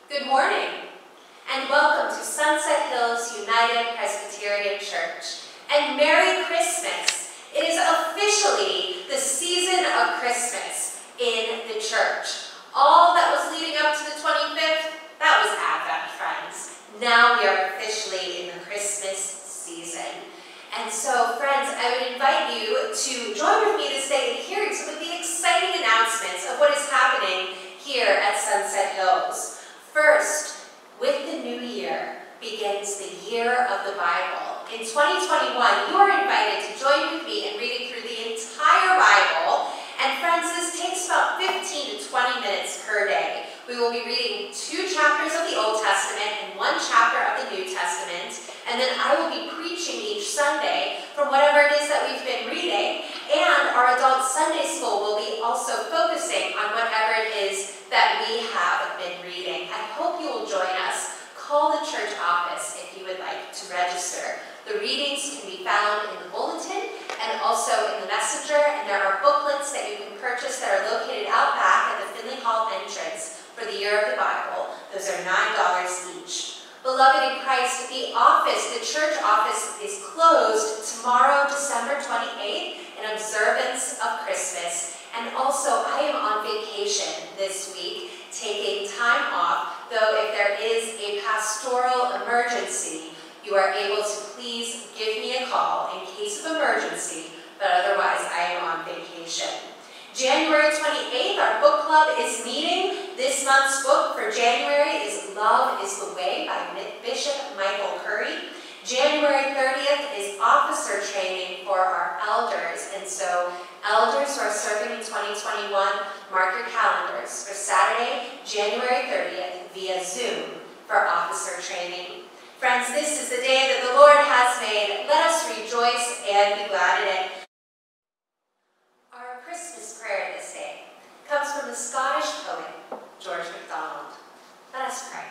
Good morning, and welcome to Sunset Hills United Presbyterian Church. And Merry Christmas! It is officially the season of Christmas in the church. All that was leading up to the 25th, that was Advent, friends. Now we are officially in the Christmas season. And so, friends, I would invite you to join with me this day in hearing some of the exciting announcements of what is happening here at Sunset Hills. First, with the new year begins the year of the Bible. In 2021, you are invited to join with me in reading through the entire Bible. And friends, this takes about 15 to 20 minutes per day. We will be reading 2 chapters of the Old Testament and 1 chapter of the New Testament. And then I will be preaching each Sunday from whatever it is that we've been reading. And our adult Sunday school will be also focusing on whatever it is that we have been reading. I hope you will join us. Call the church office if you would like to register. The readings can be found in the bulletin and also in the messenger, and there are booklets that you can purchase that are located out back at the Finley Hall entrance for the year of the Bible. Those are $9 each. Beloved in Christ, the church office is closed tomorrow, December 28th, in observance of Christmas. And also, I am on vacation this week, taking time off, though if there is a pastoral emergency, you are able to please give me a call in case of emergency, but otherwise I am on vacation. January 28th, our book club is meeting. This month's book for January is Love is the Way by Bishop Michael Curry. January 30th is officer training for our elders, and so elders who are serving in 2021, mark your calendars for Saturday, January 30th via Zoom for officer training. Friends, this is the day that the Lord has made. Let us rejoice and be glad in it. Our Christmas prayer this day comes from the Scottish poet, George MacDonald. Let us pray.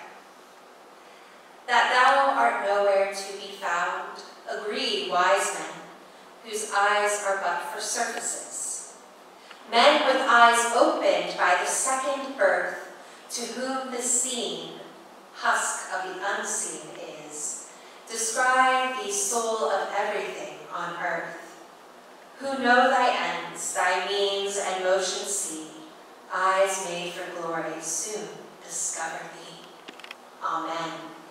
That thou art nowhere to be found, agree wise men, whose eyes are but for surfaces. Men with eyes opened by the second birth, to whom the seen, husk of the unseen is, describe the soul of everything on earth. Who know thy ends, thy means and motions see, eyes made for glory soon discover thee. Amen.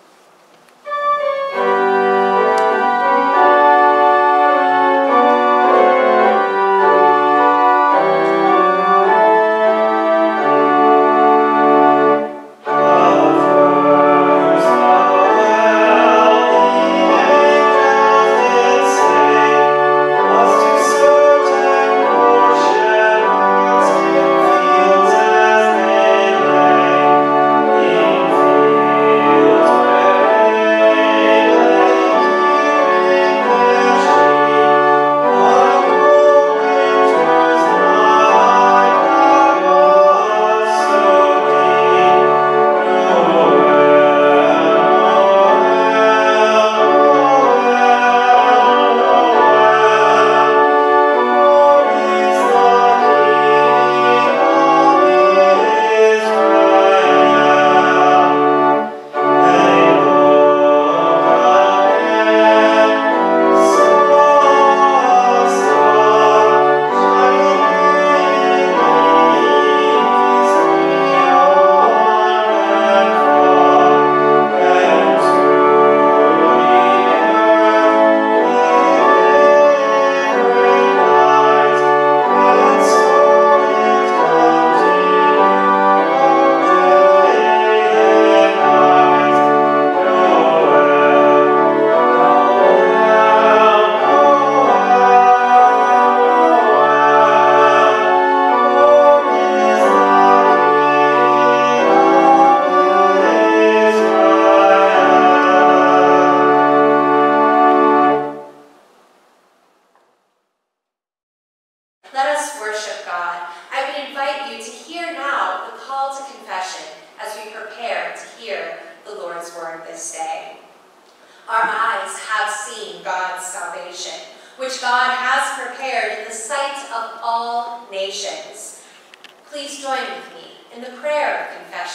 Which God has prepared in the sight of all nations. Please join with me in the prayer of confession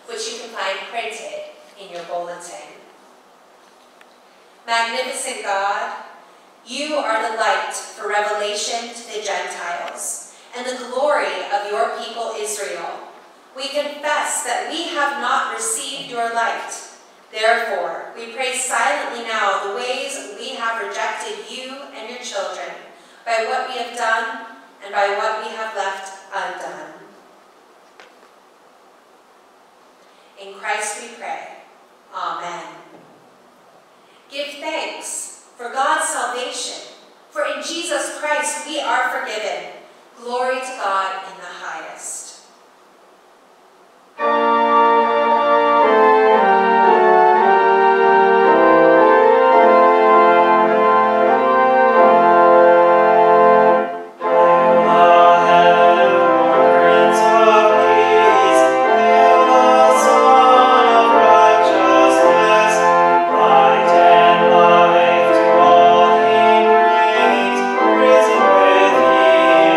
which you can find printed in your bulletin. Magnificent God, you are the light for revelation to the Gentiles and the glory of your people Israel. We confess that we have not received your light. Therefore, we pray silently now the ways we have rejected you and your children, by what we have done and by what we have left undone. In Christ we pray. Amen. Give thanks for God's salvation, for in Jesus Christ we are forgiven. Glory to God in the highest. Risen with thee.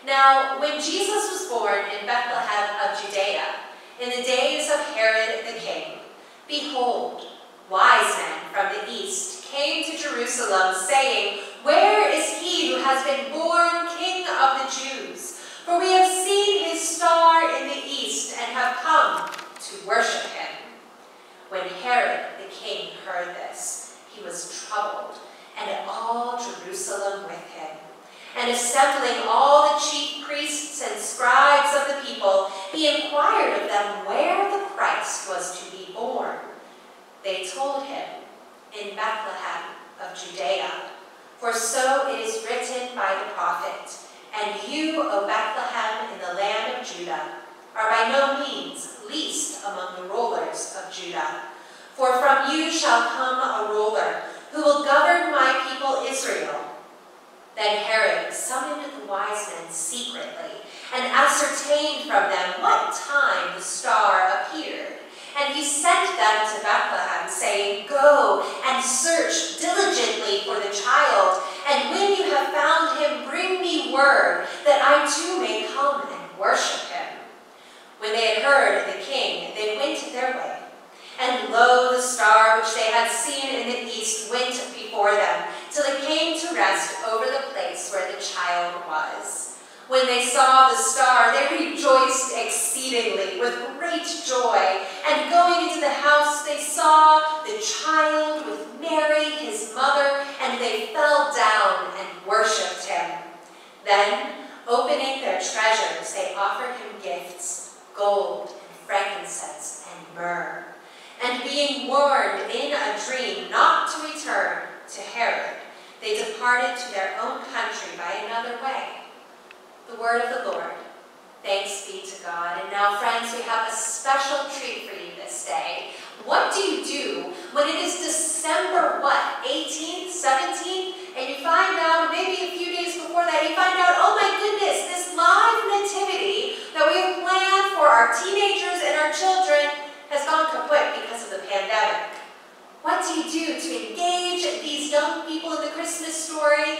Now, when Jesus was born in Bethlehem of Judea, in the days of Herod the king, behold, wise men from the east came to Jerusalem, saying, "Where is he who has been born King of the Jews? For we have seen his star in the east and have come to worship him." When Herod the king heard this, he was troubled, and all Jerusalem with him. And assembling all the chief priests and scribes of the people, he inquired of them where the Christ was to be born. They told him, "In Bethlehem of Judea, for so it is written by the prophet, 'And you, O Bethlehem, in the land of Judah, are by no means least among the rulers of Judah. For from you shall come a ruler who will govern my people Israel.'" Then Herod summoned the wise men secretly and ascertained from them what time the star appeared. And he sent them to Bethlehem, saying, "Go and search diligently for the child, and when you have found him, bring me word, that I too may come and worship him." When they had heard the king, they went their way. And lo, the star which they had seen in the east went before them, till it came to rest over the place where the child was. When they saw the star, they rejoiced exceedingly with great joy. And going into the house, they saw the child with Mary, his mother, and they fell down and worshipped him. Then, opening their treasures, they offered him gifts, gold and frankincense and myrrh. And being warned in a dream not to return to Herod, they departed to their own country by another way. The word of the Lord. Thanks be to God. And now, friends, we have a special treat for you this day. What do you do when it is December, 18th, 17th, and you find out, maybe a few days before that, you find out, oh my goodness, this live nativity that we have planned for our teenagers and our children has gone kaput because of the pandemic. What do you do to engage these young people in the Christmas story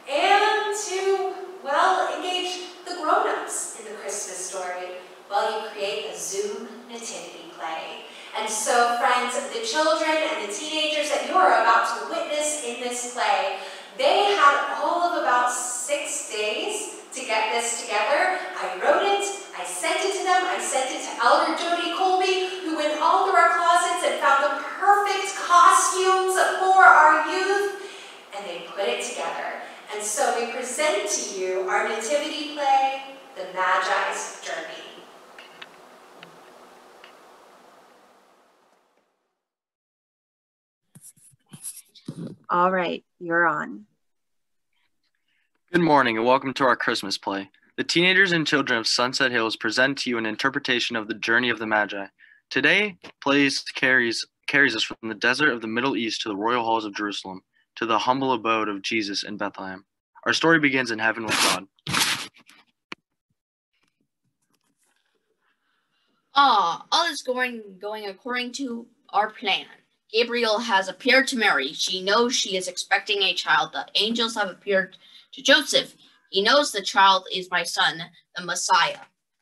and to, well, engage the grown-ups in the Christmas story? Well, you create a Zoom nativity play. And so, friends, the children and the teenagers that you are about to witness in this play, they had all of about 6 days to get this together. I wrote it, I sent it to them, I sent it to Elder Jody Colby, who went all through our closets and found the perfect costumes for our youth, and they put it together. And so we present to you our nativity play, The Magi's Journey. All right, you're on. Good morning and welcome to our Christmas play. The teenagers and children of Sunset Hills present to you an interpretation of the journey of the Magi. Today, play carries us from the desert of the Middle East to the royal halls of Jerusalem, to the humble abode of Jesus in Bethlehem. Our story begins in heaven with God. All is going according to our plan. Gabriel has appeared to Mary. She knows she is expecting a child. The angels have appeared to Joseph. He knows the child is my son, the Messiah.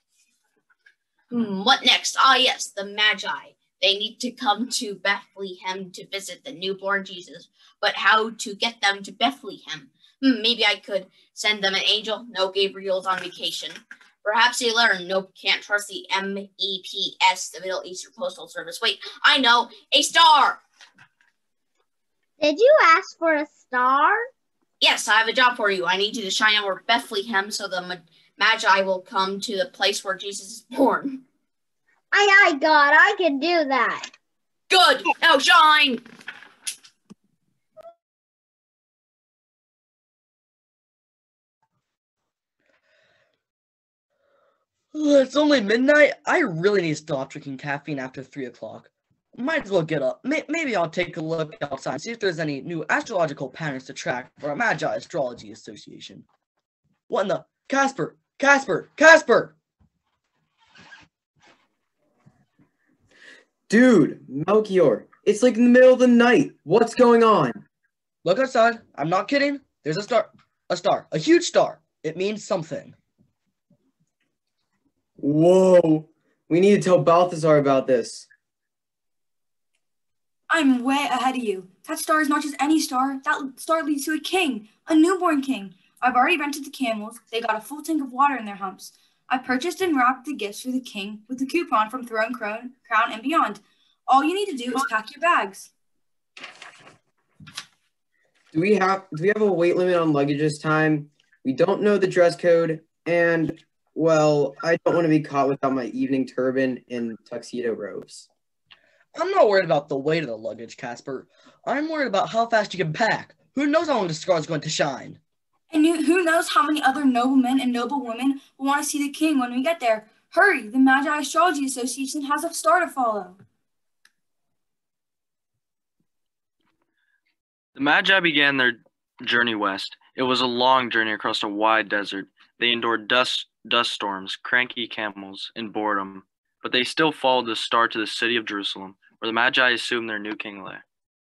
What next? Ah, yes, the Magi. They need to come to Bethlehem to visit the newborn Jesus. But how to get them to Bethlehem? Maybe I could send them an angel. No, Gabriel's on vacation. Perhaps they learn. Nope, can't trust the MEPS, the Middle Eastern Postal Service. Wait, I know, a star! Did you ask for a star? Yes, I have a job for you. I need you to shine over Bethlehem so the Magi will come to the place where Jesus is born. Aye, God, I can do that. Good, now shine! It's only midnight. I really need to stop drinking caffeine after 3 o'clock. Might as well get up. Maybe I'll take a look outside and see if there's any new astrological patterns to track for our Magi Astrology Association. What in the? Casper! Dude, Melchior, it's like in the middle of the night. What's going on? Look outside. I'm not kidding. There's a star. A huge star. It means something. Whoa! We need to tell Balthazar about this. I'm way ahead of you. That star is not just any star. That star leads to a king, a newborn king. I've already rented the camels. They got a full tank of water in their humps. I purchased and wrapped the gifts for the king with the coupon from Throne Crown and beyond. All you need to do is pack your bags. Do we have a weight limit on luggage this time? We don't know the dress code, and well, I don't want to be caught without my evening turban and tuxedo robes. I'm not worried about the weight of the luggage, Casper. I'm worried about how fast you can pack. Who knows how long the scar's going to shine? And who knows how many other noblemen and noblewomen will want to see the king when we get there. Hurry, the Magi Astrology Association has a star to follow. The Magi began their journey west. It was a long journey across a wide desert. They endured dust storms, cranky camels, and boredom, but they still followed the star to the city of Jerusalem, where the Magi assumed their new king lay.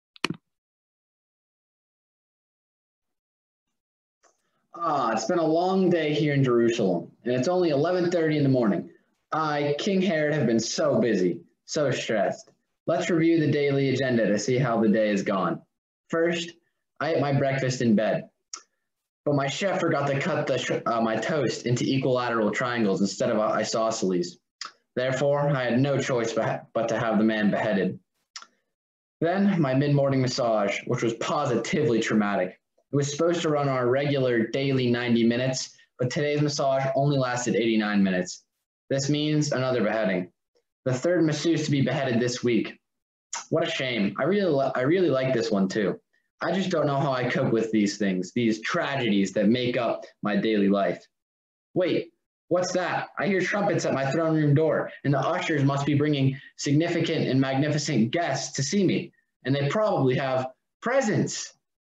It's been a long day here in Jerusalem, and it's only 11:30 in the morning. I, King Herod, have been so busy, so stressed. Let's review the daily agenda to see how the day has gone. First, I ate my breakfast in bed, but my chef forgot to cut my toast into equilateral triangles instead of isosceles. Therefore, I had no choice but to have the man beheaded. Then, my mid-morning massage, which was positively traumatic. It was supposed to run on a regular daily 90 minutes, but today's massage only lasted 89 minutes. This means another beheading. The third masseuse to be beheaded this week. What a shame. I really like this one too. I just don't know how I cope with these things, these tragedies that make up my daily life. Wait, what's that? I hear trumpets at my throne room door, and the ushers must be bringing significant and magnificent guests to see me, and they probably have presents.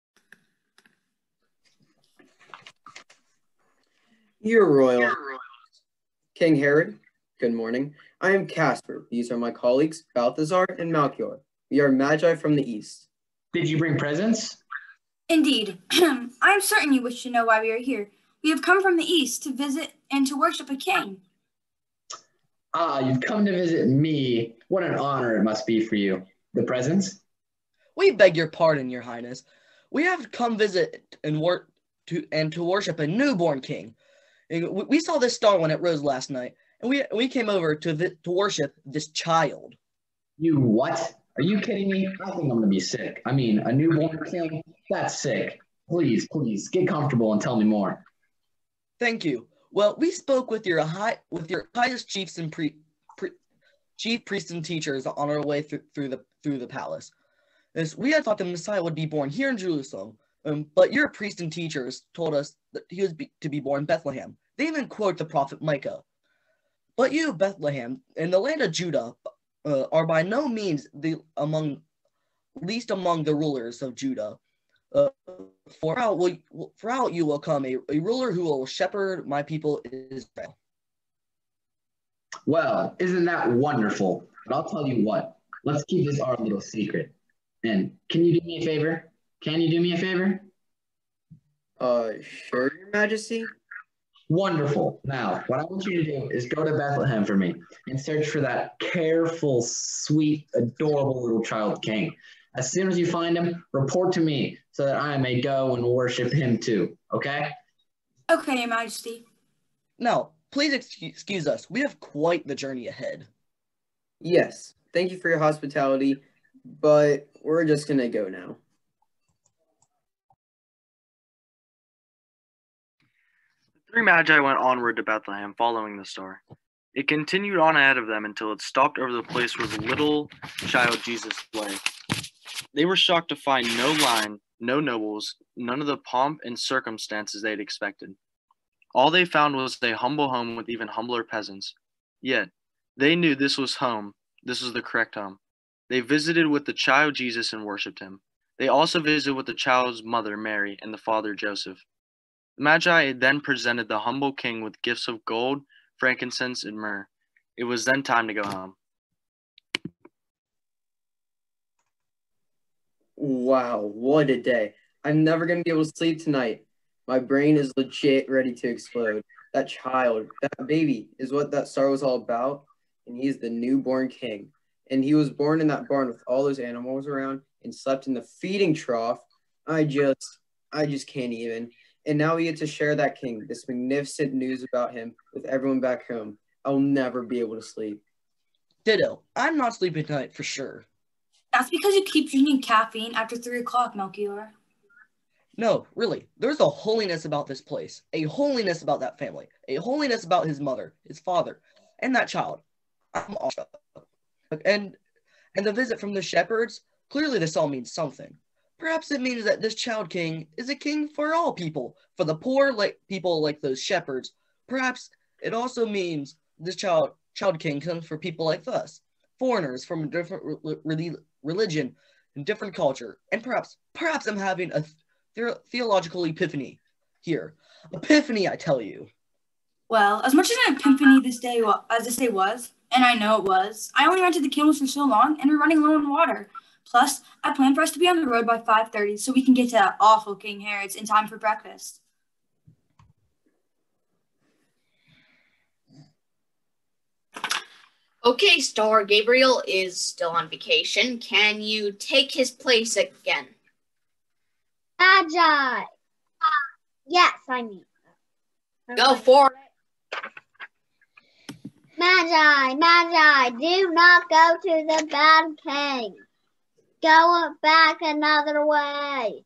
Your Royal. King Herod, good morning. I am Casper. These are my colleagues, Balthazar and Melchior. We are Magi from the East. Did you bring presents? Indeed. I am certain you wish to know why we are here. We have come from the East to visit and to worship a king. You've come to visit me. What an honor it must be for you. The presents? We beg your pardon, your highness. We have come visit and to worship a newborn king. We saw this star when it rose last night, and we came over to worship this child. You what? Are you kidding me? I think I'm going to be sick. I mean, a newborn king? That's sick. Please, get comfortable and tell me more. Thank you. Well, we spoke with your highest chiefs and chief priests and teachers on our way through the palace. As we had thought the Messiah would be born here in Jerusalem, but your priests and teachers told us that he was to be born in Bethlehem. They even quote the prophet Micah. But you, Bethlehem, in the land of Judah, are by no means least among the rulers of Judah. For out you will come a ruler who will shepherd my people Israel. Well, isn't that wonderful? But I'll tell you what. Let's keep this our little secret. And can you do me a favor? Sure, Your Majesty. Wonderful. Now, what I want you to do is go to Bethlehem for me and search for that careful, sweet, adorable little child king. As soon as you find him, report to me so that I may go and worship him too. Okay? Okay, Your Majesty. Now, please excuse us. We have quite the journey ahead. Yes, thank you for your hospitality, but we're just gonna go now. The three Magi went onward to Bethlehem, following the star. It continued on ahead of them until it stopped over the place where the little child Jesus lay. They were shocked to find no lion, no nobles, none of the pomp and circumstances they had expected. All they found was a humble home with even humbler peasants. Yet, they knew this was home. This was the correct home. They visited with the child Jesus and worshipped him. They also visited with the child's mother, Mary, and the father, Joseph. The Magi then presented the humble king with gifts of gold, frankincense, and myrrh. It was then time to go home. Wow, what a day. I'm never going to be able to sleep tonight. My brain is legit ready to explode. That child, that baby is what that star was all about. And he's the newborn king. And he was born in that barn with all those animals around and slept in the feeding trough. I just can't even. And now we get to share that king, this magnificent news about him with everyone back home. I'll never be able to sleep. Ditto. I'm not sleeping tonight for sure. That's because you keep drinking caffeine after 3 o'clock, Melchior. No, really, there's a holiness about this place, a holiness about that family, a holiness about his mother, his father, and that child. I'm all shocked. And the visit from the shepherds, clearly this all means something. Perhaps it means that this child king is a king for all people, for the poor, like people like those shepherds. Perhaps it also means this child king comes for people like us, foreigners from a different religion and different culture. And perhaps I'm having a theological epiphany here. Epiphany, I tell you. Well, as much as an epiphany this day was, and I know it was, I only rented the camels for so long, and we're running low on water. Plus, I plan for us to be on the road by 5:30 so we can get to that awful King Herod's in time for breakfast. Okay, Star Gabriel is still on vacation. Can you take his place again? Magi. Yes, I need that. Go for it. Magi, do not go to the bad king. Go back another way.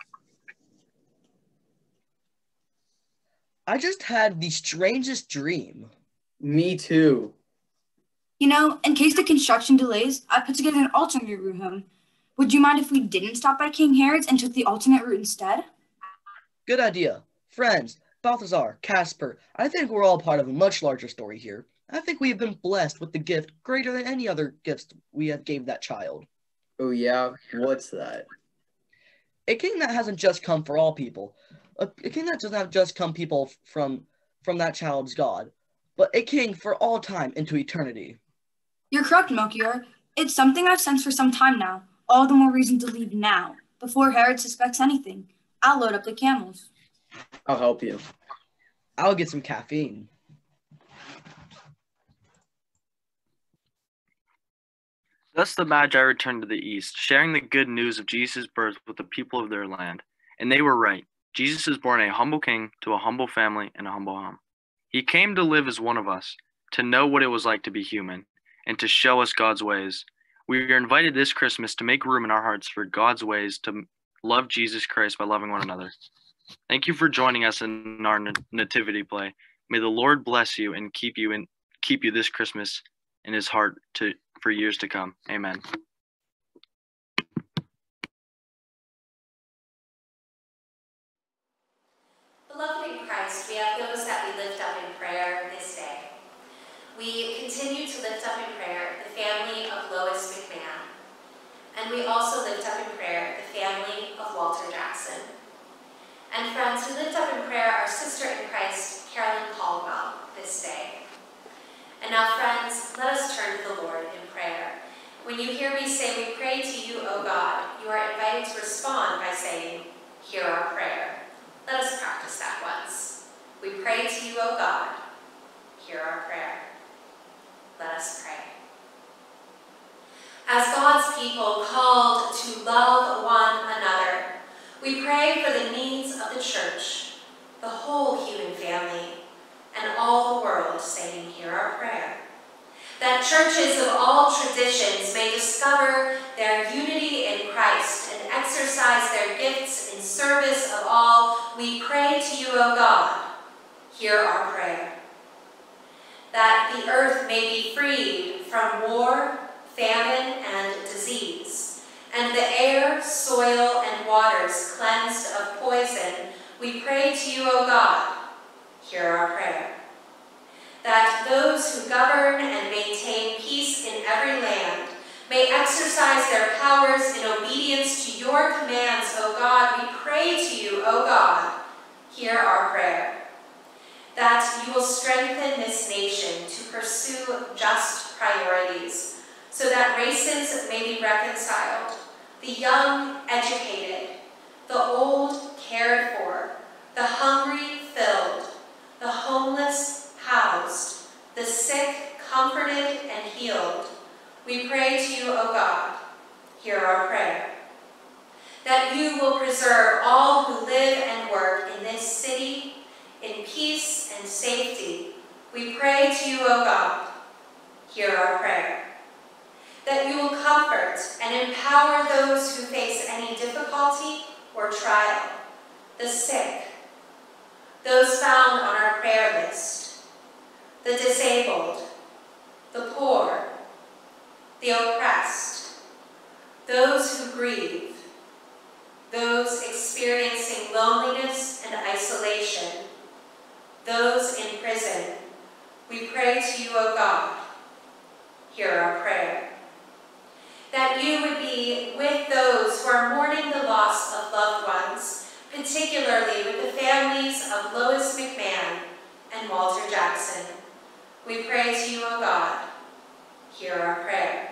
I just had the strangest dream. Me too. You know, in case the construction delays, I put together an alternate route home. Would you mind if we didn't stop by King Herod's and took the alternate route instead? Good idea. Friends, Balthazar, Casper, I think we're all part of a much larger story here. I think we have been blessed with the gift greater than any other gifts we have gave that child. Oh yeah? What's that? A king that hasn't just come for all people. A king that does not just come people from that child's God, but a king for all time into eternity. You're correct, Melchior. It's something I've sensed for some time now. All the more reason to leave now, before Herod suspects anything. I'll load up the camels. I'll help you. I'll get some caffeine. Thus the Magi returned to the east, sharing the good news of Jesus' birth with the people of their land. And they were right. Jesus is born a humble king to a humble family and a humble home. He came to live as one of us, to know what it was like to be human, and to show us God's ways. We are invited this Christmas to make room in our hearts for God's ways to love Jesus Christ by loving one another. Thank you for joining us in our nativity play. May the Lord bless you and keep you this Christmas in his heart for years to come. Amen. Beloved in Christ, we have those that we lift up in prayer this day. We continue to lift up in prayer the family of Lois McMahon. And we also lift up in prayer the family of Walter Jackson. And friends, we lift up in prayer our sister in Christ, Carolyn Caldwell, this day. And now, friends, let us turn to the Lord in prayer. When you hear me say, "We pray to you, O God," you are invited to respond by saying, "Hear our prayer." Let us practice that once. We pray to you, O God. Hear our prayer. Let us pray. As God's people called to love one another, we pray for the needs of the church, the whole human family, and all the world, saying, "Hear our prayer." That churches of all traditions may discover their unity in Christ and exercise their gifts in service of all, we pray to you, O God. Hear our prayer. That the earth may be freed from war, famine, and disease, and the air, soil, and waters cleansed of poison, we pray to you, O God. Hear our prayer. That those who govern and maintain peace in every land may exercise their powers in obedience to your commands, O God. We pray to you, O God. Hear our prayer. That you will strengthen this nation to pursue just priorities, so that races may be reconciled, the young educated, the old cared for, the hungry filled, the homeless that you will preserve all who live and work in this city in peace and safety. We pray to you, O God. Hear our prayer. That you will comfort and empower those who face any difficulty or trial, the sick, those found on our prayer list, the disabled, the poor, the oppressed, those who grieve, those experiencing loneliness and isolation, those in prison. We pray to you, O God. Hear our prayer. That you would be with those who are mourning the loss of loved ones, particularly with the families of Lois McMahon and Walter Jackson. We pray to you, O God. Hear our prayer.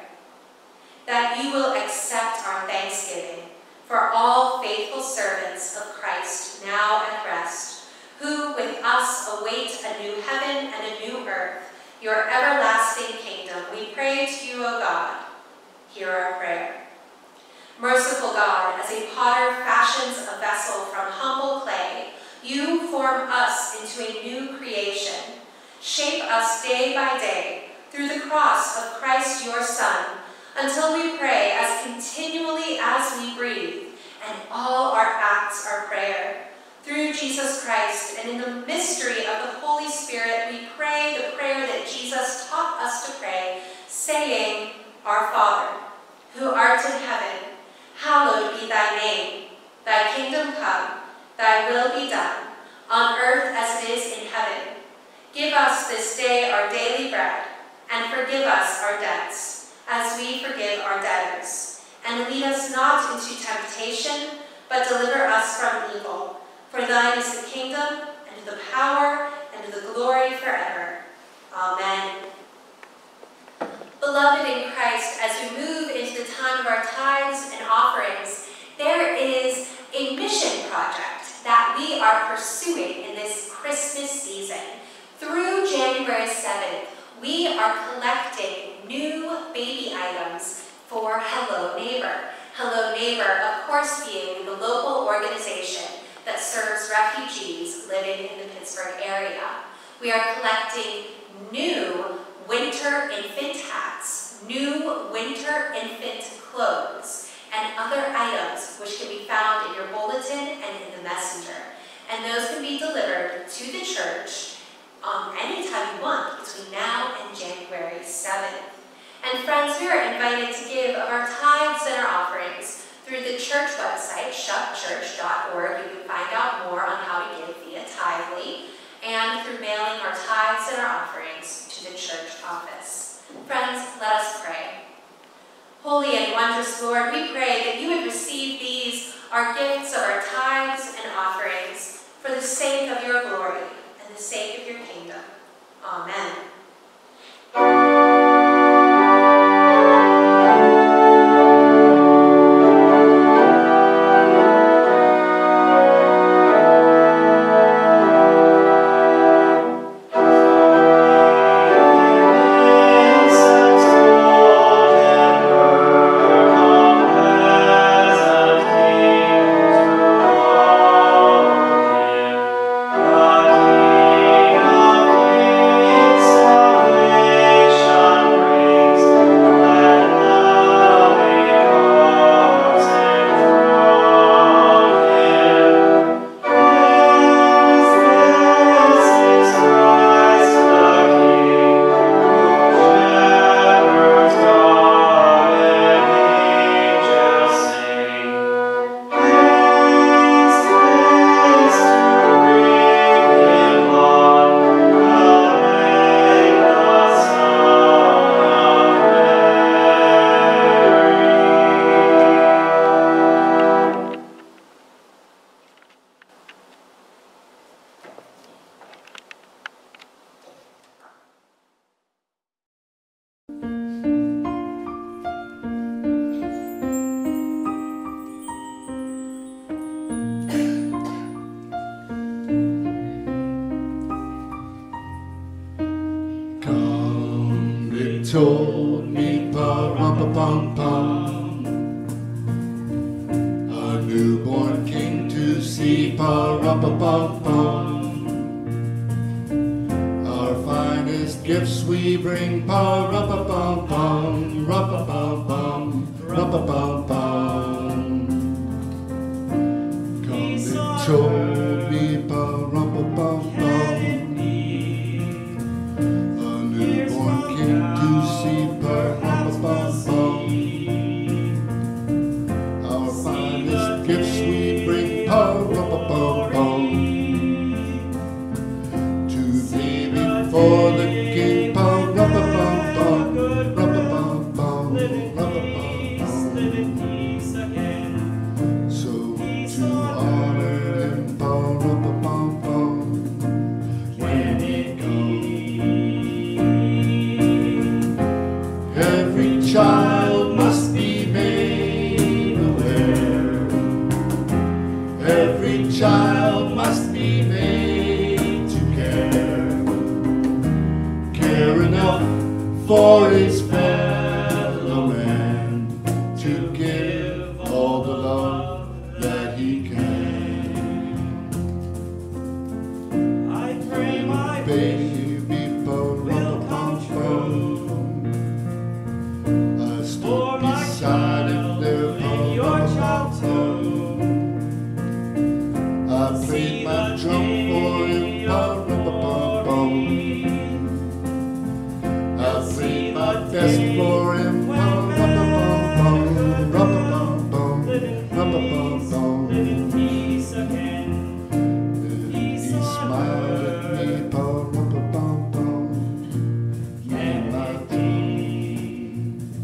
That you will accept our thanksgiving for all faithful servants of Christ now at rest, who with us await a new heaven and a new earth, your everlasting kingdom. We pray to you, O God. Hear our prayer. Merciful God, as a potter fashions a vessel from humble clay, you form us into a new creation. Shape us day by day through the cross of Christ your Son, until we pray as continually as we breathe, and all our acts are prayer. Through Jesus Christ and in the mystery of the Holy Spirit, we pray the prayer that Jesus taught us to pray, saying, Our Father, who art in heaven, hallowed be thy name. Thy kingdom come, thy will be done, on earth as it is in heaven. Give us this day our daily bread, and forgive us our debts, as we forgive our debtors. And lead us not into temptation, but deliver us from evil. For thine is the kingdom, and the power, and the glory forever. Amen. Beloved in Christ, as we move into the time of our tithes and offerings, there is a mission project that we are pursuing in this Christmas season. Through January 7th, we are collecting new baby items for Hello Neighbor. Hello Neighbor, of course, being the local organization that serves refugees living in the Pittsburgh area. We are collecting new winter infant hats, new winter infant clothes, and other items which can be found in your bulletin and in the messenger. And those can be delivered to the church anytime you want between now and January 7th. And friends, we are invited to give of our tithes and our offerings through the church website, shupchurch.org. You can find out more on how to give via Tithely, and through mailing our tithes and our offerings to the church office. Friends, let us pray. Holy and wondrous Lord, we pray that you would receive these, our gifts of our tithes and offerings, for the sake of your glory and the sake of your kingdom. Amen. told me pa-rum-pa-pum-pum, a new see pa-rum-pa-pum-pum. Our finest gifts we bring pa-rum-pa-pum-pum, rum-pa-pum-pum, rum-pa-pum-pum. Come they told me pa-rum-pa-pum-pum, a newborn king to see pa-rum-pa-pum-pum. Our finest gifts we bring pa-rum-pa-pum-pum to thee before the king pa-rum-pa-pum-pum, rum-pa-pum-pum, rum-pa-pum-pum. So to honor him pa-rum-pa-pum-pum when he comes. Every child must be made aware. Every child must be made to care enough for his fellow man, to give all the love that he can. I pray my baby pa-rum-pa-pum-pum. I stood beside him there pa-rum-pa-pum. I played my drum for him pa-rum-pa-pum-pum. I played my best for him pa-rum-pa-pum-pum, rum-pa-pum-pum, rum-pa-pum-pum. He smiled at me pa-rum-pa-pum-pum, made my dream.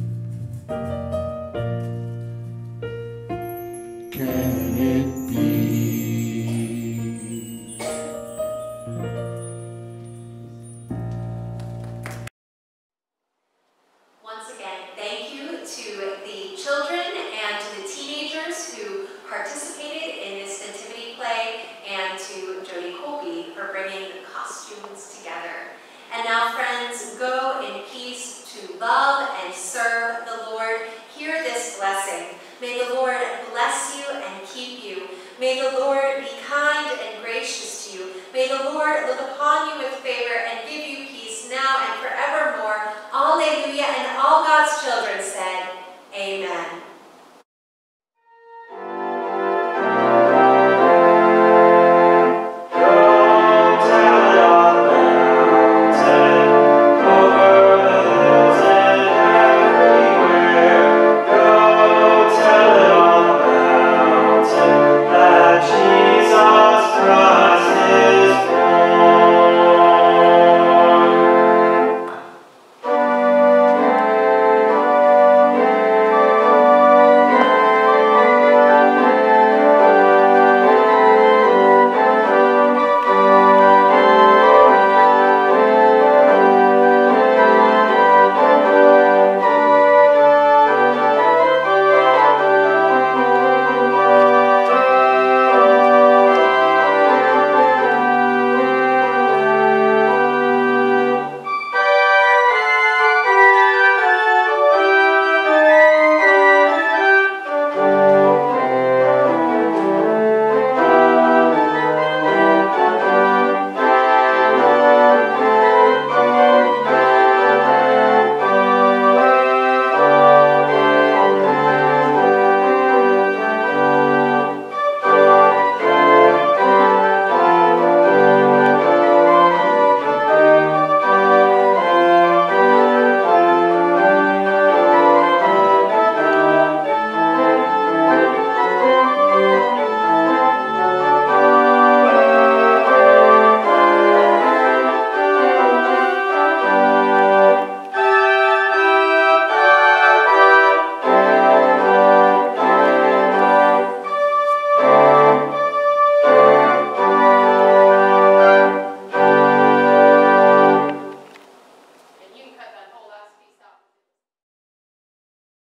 Can it be? Once again, thank you to the children and to the teenagers who participated in this nativity play, and to Jody Colby for bringing the costumes together. And now, friends, go in peace to love and serve the Lord. Hear this blessing. May the Lord bless you and keep you. May the Lord be kind and gracious to you. May the Lord look upon you with favor and give you peace now and forevermore. Alleluia, and all God's children